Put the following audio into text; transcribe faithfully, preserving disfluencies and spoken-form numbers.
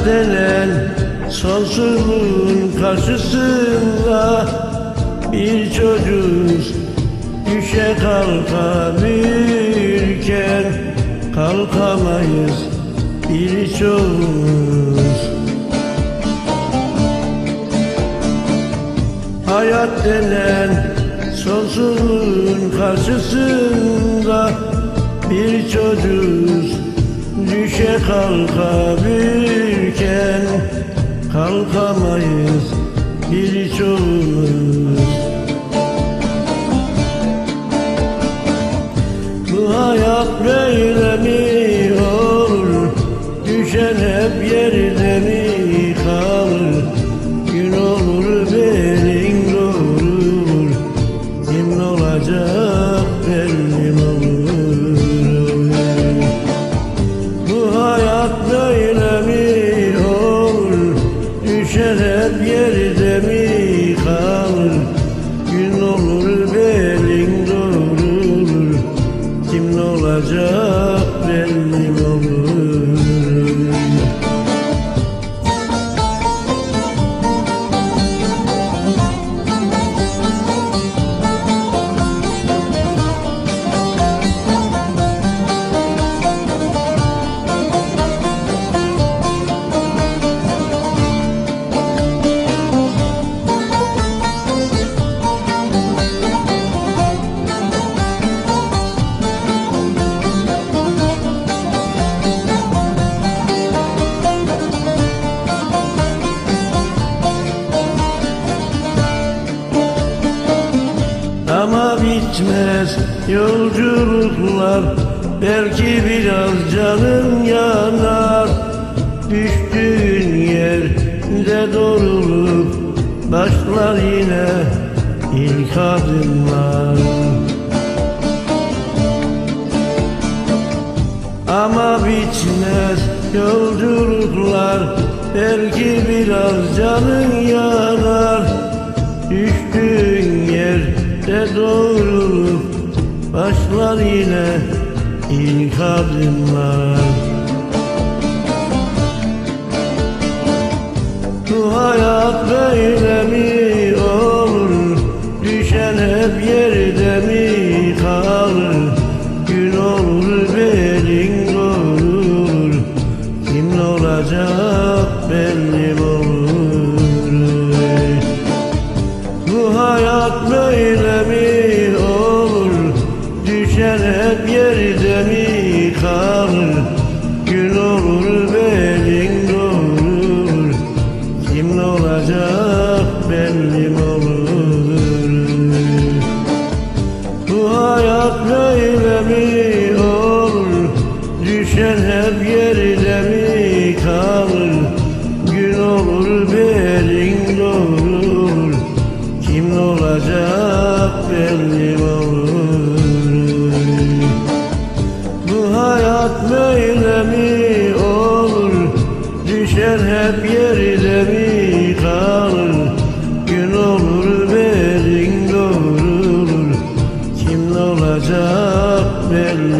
denen sonsuzluğun karşısında bir çocuk düşe kalka büyürken kalkamayız birçoğumuz. Hayat denen sonsuzluğun karşısında bir çocuk düşe kalka büyürken kalkamayız birçoğumuz. Bu hayat böyle mi olur? Düşen hep yerde mi kalır? Gün olur belin doğrulur, kimin olacak belli olur. Bu hayat böyle mi olur? Düşen hep yerde mi kalır? Gün olur belin doğrulur, kimin olacak belli olur. Ama bitmez yolculuklar, belki biraz canın yanar. Düştüğün yerde doğrulup başlar yine ilk adımlar. Ama bitmez yolculuklar, belki biraz canın yanar. Düştüğün yerde doğrulup başlar yine ilk adımlar. Bu hayat böyle mi olur? Düşen hep yerde mi kalır? Gün olur belin doğrulur, kimin olacak belli olur. Bu hayat böyle mi olur? Düşen hep yerde mi kalır? Gün olur belin doğrulur, kimin olacak belli olur. Bu hayat böyle mi olur? Düşen hep yerde mi kalır? Gün olur belin doğrulur, kimin olacak belli olur. Bu hayat böyle mi olur? Düşen hep yerde mi kalır? Gün olur belin doğrulur, kimin olacak belli